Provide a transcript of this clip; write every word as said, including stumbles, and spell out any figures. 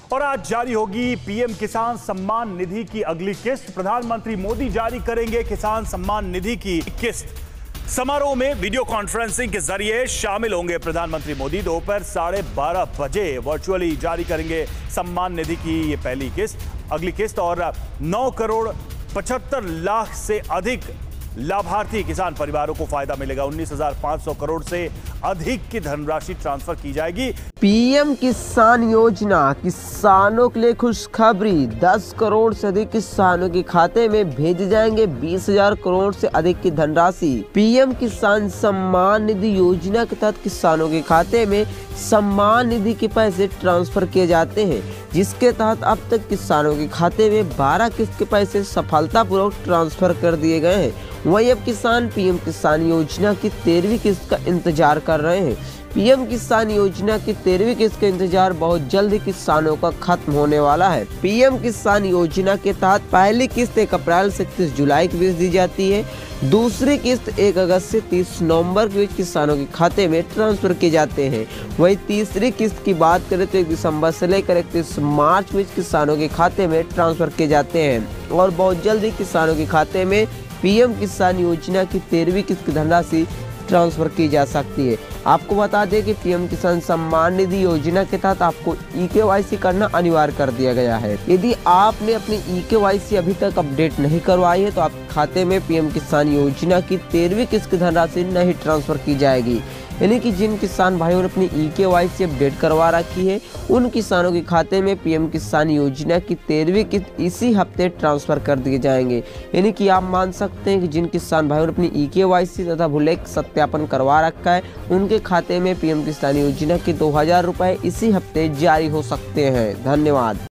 और आज जारी होगी पीएम किसान सम्मान निधि की अगली किस्त। प्रधानमंत्री मोदी जारी करेंगे किसान सम्मान निधि की किस्त। समारोह में वीडियो कॉन्फ्रेंसिंग के जरिए शामिल होंगे प्रधानमंत्री मोदी। दोपहर साढ़े बारह बजे वर्चुअली जारी करेंगे सम्मान निधि की ये पहली किस्त, अगली किस्त। और नौ करोड़ पचहत्तर लाख से अधिक लाभार्थी किसान परिवारों को फायदा मिलेगा। उन्नीस हजार पांच सौ करोड़ से अधिक की धनराशि ट्रांसफर की जाएगी। पीएम किसान योजना, किसानों के लिए खुशखबरी। दस करोड़ से अधिक किसानों के खाते में भेजे जाएंगे बीस हजार करोड़ से अधिक की धनराशि। पीएम किसान सम्मान निधि योजना के तहत किसानों के खाते में सम्मान निधि के पैसे ट्रांसफर किए जाते हैं, जिसके तहत अब तक किसानों के खाते में बारह किस्त के पैसे सफलतापूर्वक ट्रांसफर कर दिए गए हैं। वहीं अब किसान पीएम किसान योजना की तेरहवीं किस्त का इंतजार कर रहे हैं। पीएम किसान योजना की तेरहवीं किस्त का इंतजार बहुत जल्द ही किसानों का खत्म होने वाला है। पीएम किसान योजना के तहत पहली किस्त एक अप्रैल से इकतीस जुलाई के बीच दी जाती है। दूसरी किस्त एक अगस्त से तीस नवंबर के बीच किसानों के खाते में ट्रांसफर किए जाते हैं। वहीं तीसरी किस्त की बात करें तो एक दिसंबर से लेकर इकतीस मार्च के बीच किसानों के खाते में ट्रांसफर किए जाते हैं और बहुत जल्द ही किसानों के खाते में पीएम किसान योजना की तेरहवीं किस्त की धनराशि ट्रांसफर की जा सकती है। आपको बता दें कि पीएम किसान सम्मान निधि योजना के तहत आपको ई के वाई सी करना अनिवार्य कर दिया गया है। यदि आपने अपनी ई के वाई सी अभी तक अपडेट नहीं करवाई है तो आप खाते में पीएम किसान योजना की तेरहवीं किस्त की धनराशि नहीं ट्रांसफर की जाएगी। यानी कि जिन किसान भाइयों ने अपनी ई के वाई सी अपडेट करवा रखी है, उन किसानों के खाते में पीएम किसान योजना की तेरहवीं किस्त इसी हफ्ते ट्रांसफर कर दिए जाएंगे। यानी कि आप मान सकते हैं कि जिन किसान भाइयों ने अपनी ई के वाई सी तथा भूलेख सत्यापन करवा रखा है, उनके खाते में पीएम किसान योजना के दो हजार रुपए इसी हफ्ते जारी हो सकते हैं। धन्यवाद।